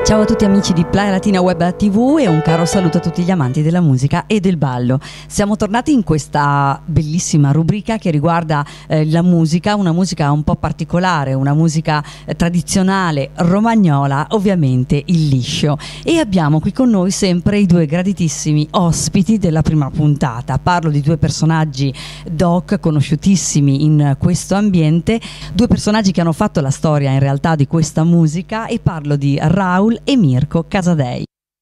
Ciao a tutti amici di Playa Latina Web TV e un caro saluto a tutti gli amanti della musica e del ballo. Siamo tornati in questa bellissima rubrica che riguarda la musica, una musica un po' particolare, una musica tradizionale romagnola, ovviamente il liscio. E abbiamo qui con noi sempre i due graditissimi ospiti della prima puntata. Parlo di due personaggi doc conosciutissimi in questo ambiente, due personaggi che hanno fatto la storia in realtà di questa musica, e parlo di Raul e Mirko Casadei.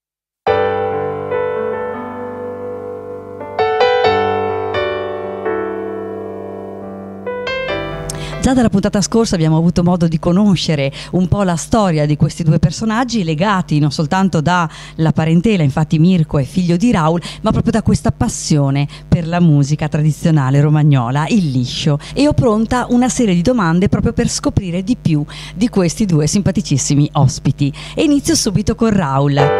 Già dalla puntata scorsa abbiamo avuto modo di conoscere un po' la storia di questi due personaggi, legati non soltanto dalla parentela, infatti Mirko è figlio di Raul, ma proprio da questa passione per la musica tradizionale romagnola, il liscio. E ho pronta una serie di domande proprio per scoprire di più di questi due simpaticissimi ospiti. E inizio subito con Raul.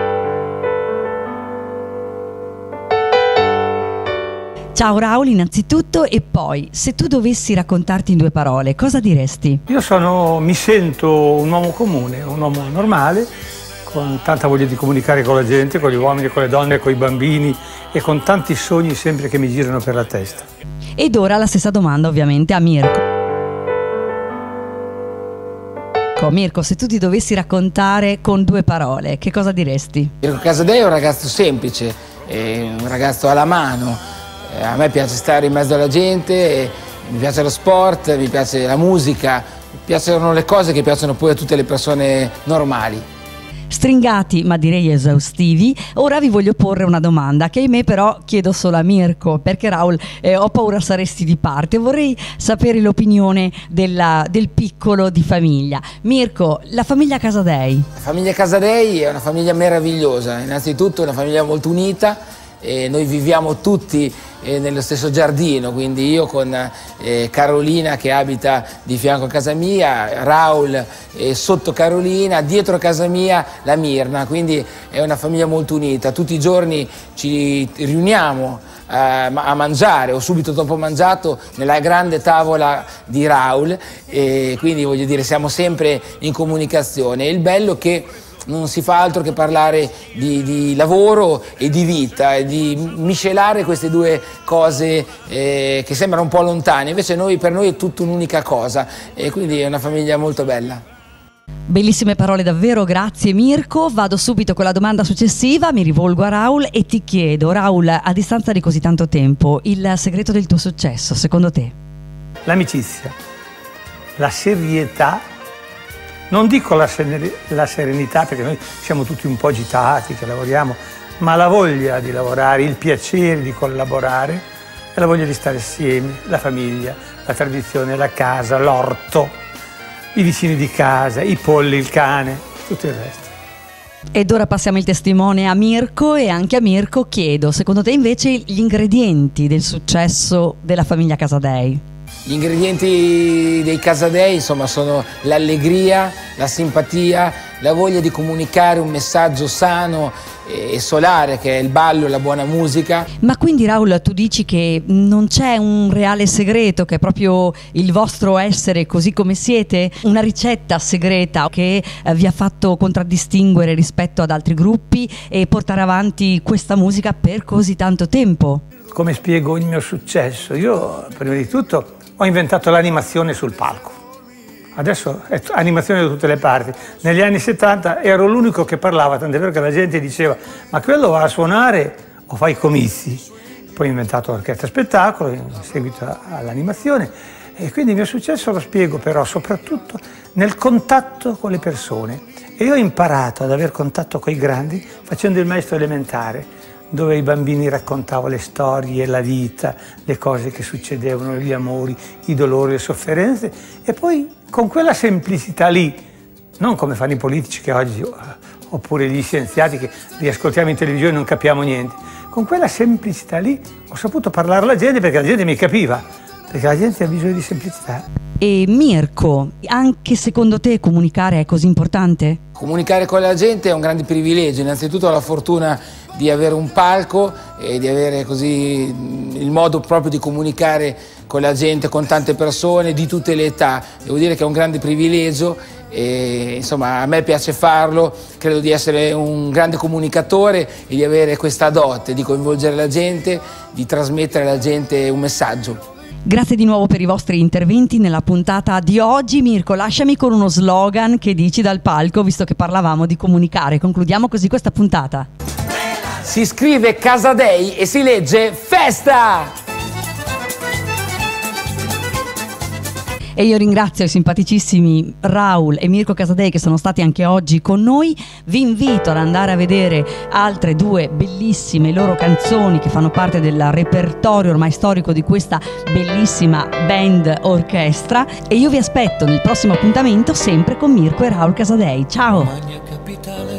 Ciao Raul innanzitutto, e poi se tu dovessi raccontarti in due parole, cosa diresti? Io mi sento un uomo comune, un uomo normale, con tanta voglia di comunicare con la gente, con gli uomini, con le donne, con i bambini e con tanti sogni sempre che mi girano per la testa. Ed ora la stessa domanda ovviamente a Mirko. Mirko, se tu ti dovessi raccontare con due parole, che cosa diresti? Mirko Casadei è un ragazzo semplice, è un ragazzo alla mano. A me piace stare in mezzo alla gente, mi piace lo sport, mi piace la musica, mi piacciono le cose che piacciono poi a tutte le persone normali. Stringati, ma direi esaustivi. Ora vi voglio porre una domanda che ahimè però chiedo solo a Mirko, perché Raul ho paura saresti di parte. Vorrei sapere l'opinione del piccolo di famiglia. Mirko, la famiglia Casadei. La famiglia Casadei è una famiglia meravigliosa, innanzitutto è una famiglia molto unita. E noi viviamo tutti nello stesso giardino, quindi io con Carolina che abita di fianco a casa mia, Raul sotto Carolina, dietro casa mia la Mirna, quindi è una famiglia molto unita. Tutti i giorni ci riuniamo a mangiare o subito dopo mangiato nella grande tavola di Raul, e quindi voglio dire siamo sempre in comunicazione. E il bello è che non si fa altro che parlare di lavoro e di vita, e di miscelare queste due cose che sembrano un po' lontane, invece per noi è tutta un'unica cosa, e quindi è una famiglia molto bella. Bellissime parole davvero, grazie Mirko. Vado subito con la domanda successiva, mi rivolgo a Raul e ti chiedo, Raul, a distanza di così tanto tempo, il segreto del tuo successo, secondo te? L'amicizia, la serietà. Non dico la serenità, perché noi siamo tutti un po' agitati che lavoriamo, ma la voglia di lavorare, il piacere di collaborare e la voglia di stare assieme, la famiglia, la tradizione, la casa, l'orto, i vicini di casa, i polli, il cane, tutto il resto. Ed ora passiamo il testimone a Mirko, e anche a Mirko chiedo, secondo te invece gli ingredienti del successo della famiglia Casadei? Gli ingredienti dei Casadei insomma sono l'allegria, la simpatia, la voglia di comunicare un messaggio sano e solare che è il ballo e la buona musica. Ma quindi Raul, tu dici che non c'è un reale segreto, che è proprio il vostro essere così come siete? Una ricetta segreta che vi ha fatto contraddistinguere rispetto ad altri gruppi e portare avanti questa musica per così tanto tempo? Come spiego il mio successo? Io prima di tutto ho inventato l'animazione sul palco. Adesso è animazione da tutte le parti. Negli anni 70 ero l'unico che parlava, tant'è vero che la gente diceva ma quello va a suonare o fa i comizi? Poi ho inventato l'orchestra spettacolo in seguito all'animazione, e quindi il mio successo lo spiego però soprattutto nel contatto con le persone. E io ho imparato ad aver contatto con i grandi facendo il maestro elementare, dove ai bambini raccontavo le storie, la vita, le cose che succedevano, gli amori, i dolori, le sofferenze, e poi con quella semplicità lì, non come fanno i politici che oggi, oppure gli scienziati che li ascoltiamo in televisione e non capiamo niente, con quella semplicità lì ho saputo parlare alla gente perché la gente mi capiva, perché la gente ha bisogno di semplicità. E Mirko, anche secondo te comunicare è così importante? Comunicare con la gente è un grande privilegio, innanzitutto ho la fortuna di avere un palco e di avere così il modo proprio di comunicare con la gente, con tante persone di tutte le età. Devo dire che è un grande privilegio e insomma a me piace farlo, credo di essere un grande comunicatore e di avere questa dote di coinvolgere la gente, di trasmettere alla gente un messaggio. Grazie di nuovo per i vostri interventi nella puntata di oggi. Mirko, lasciami con uno slogan che dici dal palco, visto che parlavamo di comunicare. Concludiamo così questa puntata. Si scrive Casadei e si legge festa! E io ringrazio i simpaticissimi Raul e Mirko Casadei che sono stati anche oggi con noi. Vi invito ad andare a vedere altre due bellissime loro canzoni che fanno parte del repertorio ormai storico di questa bellissima band orchestra, e io vi aspetto nel prossimo appuntamento sempre con Mirko e Raul Casadei. Ciao!